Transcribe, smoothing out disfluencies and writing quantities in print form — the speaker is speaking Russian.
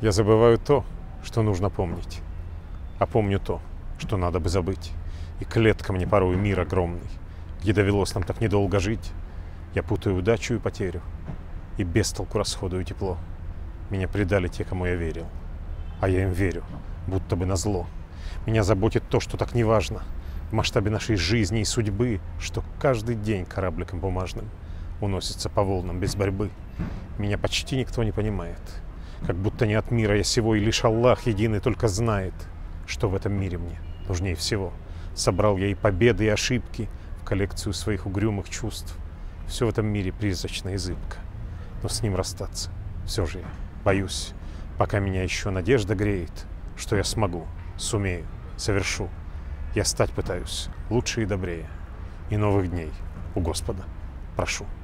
Я забываю то, что нужно помнить, а помню то, что надо бы забыть. И клетка мне порой мир огромный, где довелось нам так недолго жить. Я путаю удачу и потерю, и без толку расходую тепло. Меня предали те, кому я верил, а я им верю, будто бы назло. Меня заботит то, что так неважно в масштабе нашей жизни и судьбы, что каждый день корабликом бумажным уносится по волнам без борьбы. Меня почти никто не понимает, как будто не от мира я сего, и лишь Аллах единый только знает, что в этом мире мне нужнее всего. Собрал я и победы, и ошибки в коллекцию своих угрюмых чувств. Все в этом мире призрачно и зыбко, но с ним расстаться все же я боюсь, пока меня еще надежда греет, что я смогу, сумею, совершу. Я стать пытаюсь лучше и добрее, и новых дней у Господа прошу.